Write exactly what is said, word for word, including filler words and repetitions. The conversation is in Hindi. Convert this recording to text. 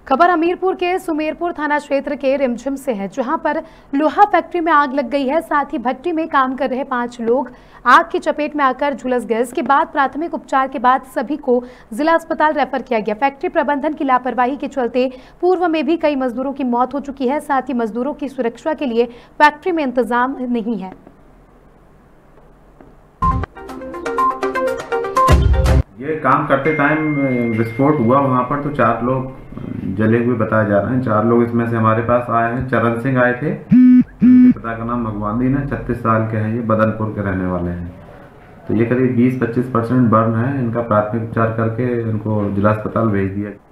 खबर हमीरपुर के सुमेरपुर थाना क्षेत्र के रिमझिम से है, जहां पर लोहा फैक्ट्री में आग लग गई है। साथ ही भट्टी में काम कर रहे पांच लोग आग की चपेट में आकर झुलस गए। इसके बाद प्राथमिक उपचार के बाद सभी को जिला अस्पताल रेफर किया गया। फैक्ट्री प्रबंधन की लापरवाही के चलते पूर्व में भी कई मजदूरों की मौत हो चुकी है। साथ ही मजदूरों की सुरक्षा के लिए फैक्ट्री में इंतजाम नहीं है। ये काम करते टाइम विस्फोट हुआ वहाँ पर, तो चार लोग जले हुए बताए जा रहे हैं। चार लोग इसमें से हमारे पास आए हैं। चरण सिंह आए थे, पिता का नाम भगवान दीन है, छत्तीस साल के हैं, ये बदनपुर के रहने वाले हैं। तो ये करीब बीस पच्चीस परसेंट बर्न है। इनका प्राथमिक उपचार करके इनको जिला अस्पताल भेज दिया।